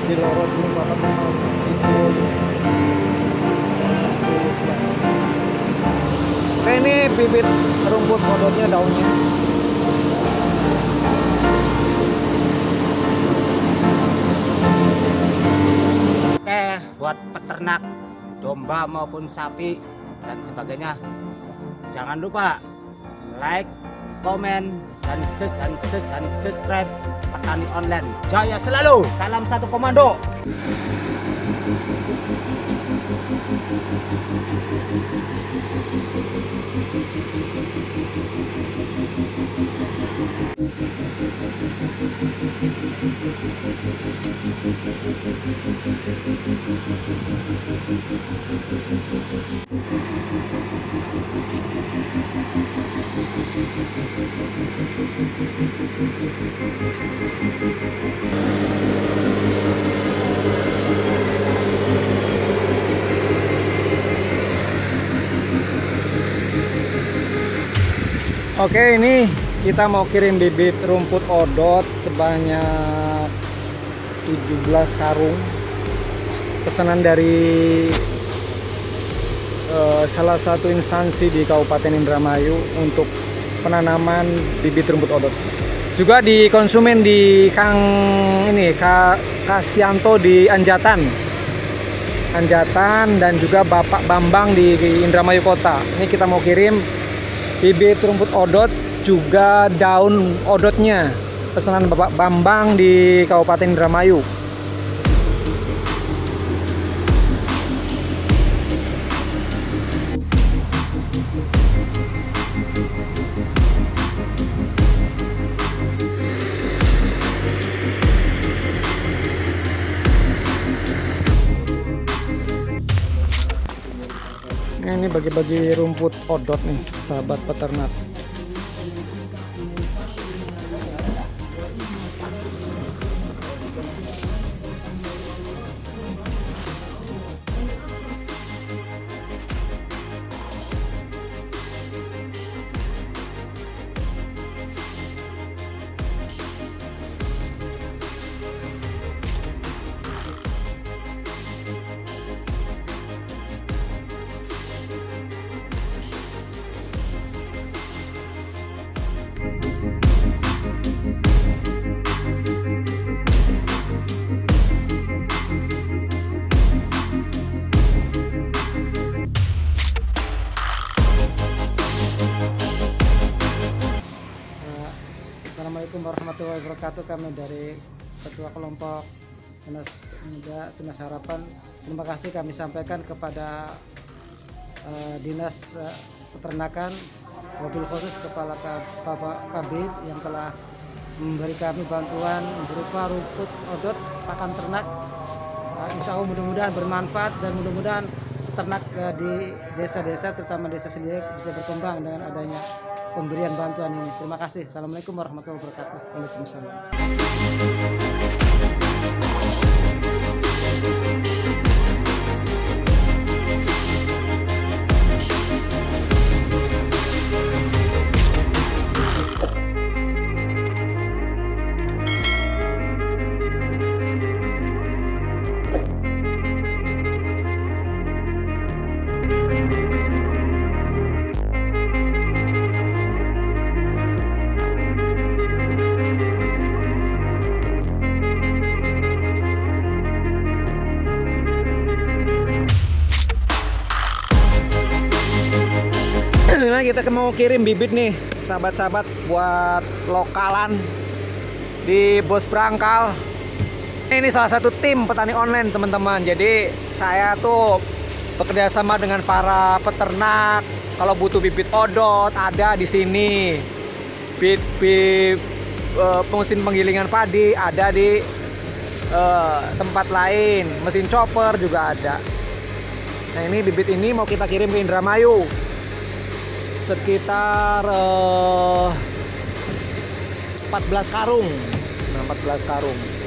Cilorot ini Bapak mau Oke, ini bibit rumput odotnya, daunnya. Oke, buat peternak domba maupun sapi dan sebagainya, jangan lupa like, komen, dan subscribe Petani Online. Jaya selalu, salam satu komando. Oke, ini kita mau kirim bibit rumput odot sebanyak 17 karung. Pesanan dari salah satu instansi di Kabupaten Indramayu untuk penanaman bibit rumput odot. Juga di konsumen di Kasyanto di Anjatan dan juga Bapak Bambang di Indramayu Kota. Ini kita mau kirim bibit rumput odot juga daun odotnya, pesanan Bapak Bambang di Kabupaten Indramayu. Ini bagi-bagi rumput odot nih, sahabat peternak. Assalamualaikum warahmatullahi wabarakatuh. Kami dari Ketua Kelompok Tunas Muda Tunas Harapan, terima kasih kami sampaikan kepada Dinas Peternakan, mobil khusus Kepala Bapak Kabid yang telah memberi kami bantuan berupa rumput odot pakan ternak. Insya Allah mudah-mudahan bermanfaat dan mudah-mudahan ternak di desa-desa, terutama desa sendiri, bisa berkembang dengan adanya pemberian bantuan ini. Terima kasih. Assalamualaikum warahmatullahi wabarakatuh. Waalaikumsalam. Nah, kita mau kirim bibit nih, sahabat-sahabat, buat lokalan di Bos Brangkal. Ini salah satu tim petani online, teman-teman. Jadi saya tuh bekerja sama dengan para peternak. Kalau butuh bibit odot, ada di sini. Mesin penggilingan padi ada di tempat lain. Mesin chopper juga ada. Nah, ini bibit ini mau kita kirim ke Indramayu. Sekitar 14 karung. Nah, 14 karung.